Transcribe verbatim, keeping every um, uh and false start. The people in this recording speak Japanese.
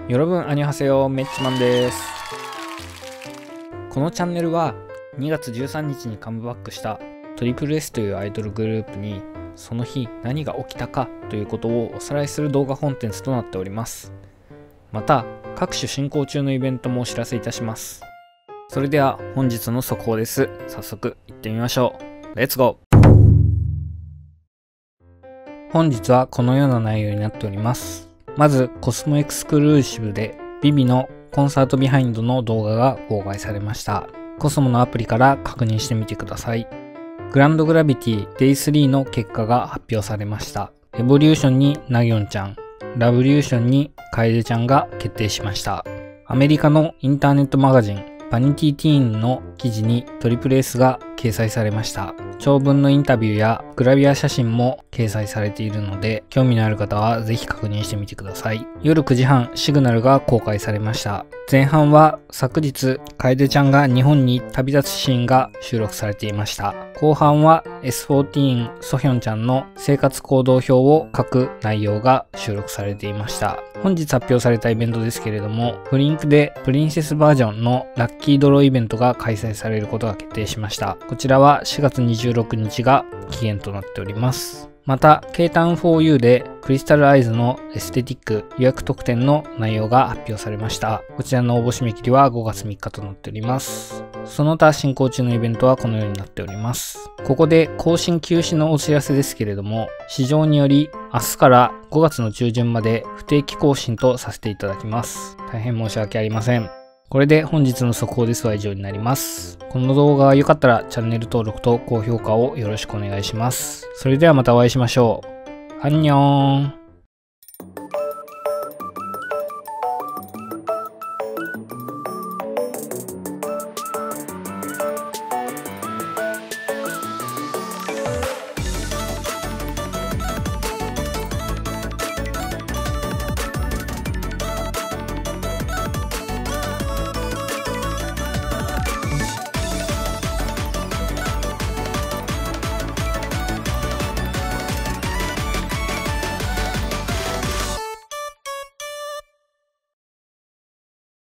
여러분 안녕하세요.メッチマンです。このチャンネルはにがつじゅうさんにちにカムバックしたトリプルエスというアイドルグループにその日何が起きたかということをおさらいする動画コンテンツとなっております。また各種進行中のイベントもお知らせいたします。それでは本日の速報です。早速行ってみましょう。レッツゴー。本日はこのような内容になっております。まずコスモエクスクルーシブでビビのコンサートビハインドの動画が公開されました。コスモのアプリから確認してみてください。グランドグラビティ デイスリー の結果が発表されました。エボリューションにナギョンちゃん、ラブリューションに楓ちゃんが決定しました。アメリカのインターネットマガジンバニティティーンの記事にトリプルエスが掲載されました。長文のインタビューやグラビア写真も掲載されているので、興味のある方はぜひ確認してみてください。夜くじはん、シグナルが公開されました。前半は昨日、楓ちゃんが日本に旅立つシーンが収録されていました。後半は エスフォーティーン ソヒョンちゃんの生活行動表を書く内容が収録されていました。本日発表されたイベントですけれども、フリンクでプリンセスバージョンのラッキードローイベントが開催されることが決定しました。こちらはしがつにじゅうろくにちが期限となっております。また、ケータウン フォーユー でクリスタルアイズのエステティック予約特典の内容が発表されました。こちらの応募締め切りはごがつみっかとなっております。その他進行中のイベントはこのようになっております。ここで更新休止のお知らせですけれども、市場により明日からごがつの中旬まで不定期更新とさせていただきます。大変申し訳ありません。これで本日の速報ですは以上になります。この動画が良かったらチャンネル登録と高評価をよろしくお願いします。それではまたお会いしましょう。アンニョン。